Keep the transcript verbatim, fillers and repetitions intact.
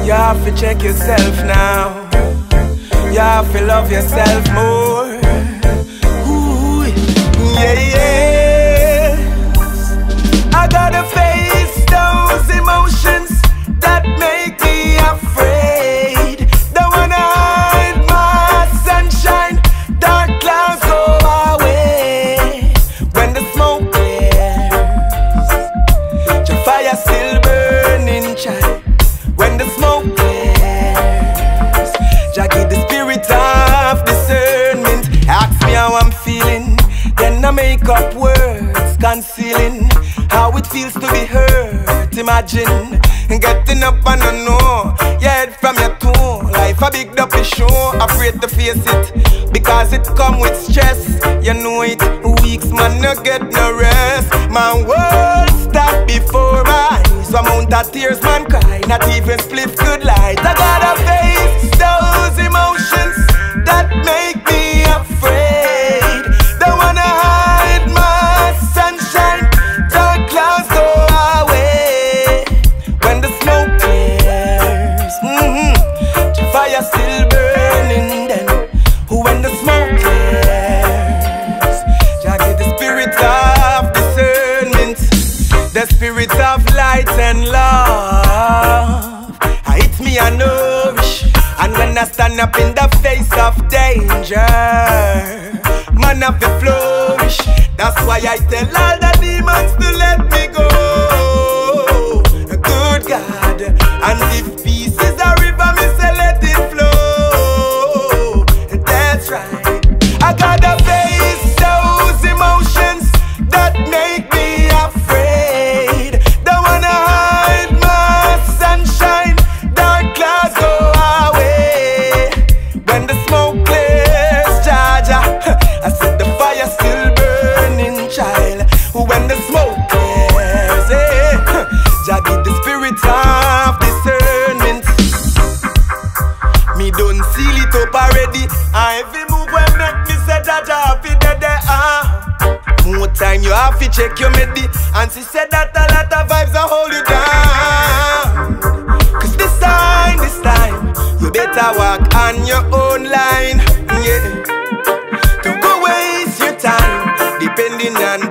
You have to check yourself now. You have to love yourself more. Ooh, yeah, yeah. I gotta face those emotions that make me afraid. Don't wanna hide my sunshine. Dark clouds go away when the smoke clears. The fire still burning, child. When the smoke clears, Jah give the spirit of discernment. Ask me how I'm feeling, then I make up words concealing how it feels to be hurt. Imagine getting up and I know your head from your toe. Life a big dumpy show, afraid to face it because it come with stress. You know it, weeks man no get no rest. My world stop before my eyes. Amount of tears man cry, not even split good light. I gotta face those emotions that make me afraid. Don't wanna hide my sunshine. Dark clouds go away when the smoke clears. Mm-hmm. The fire still burning then when the smoke clears. Jah give the spirit of discernment, the spirit of light and love. It me a nourish, and when I stand up in the face of danger, man have to flourish. That's why I tell all the demons to let me go. Good God, and if peace is a river, me say let it flow. That's right. I gotta face those emotions that make me afraid. Don't wanna hide my sunshine. Dark clouds go away when the smoke clears. Jaja, I said the fire still burning, child. When the smoke clears, eh? Jah give the spirit of discernment. Me done seal it up already. I fi move when make me say Jaja fi dead there. Ah, more time you have to check your medi. And she said that a lot of vibes will hold you down. Cause this time, this time, you better walk on your own line. Yeah, don't go waste your time depending on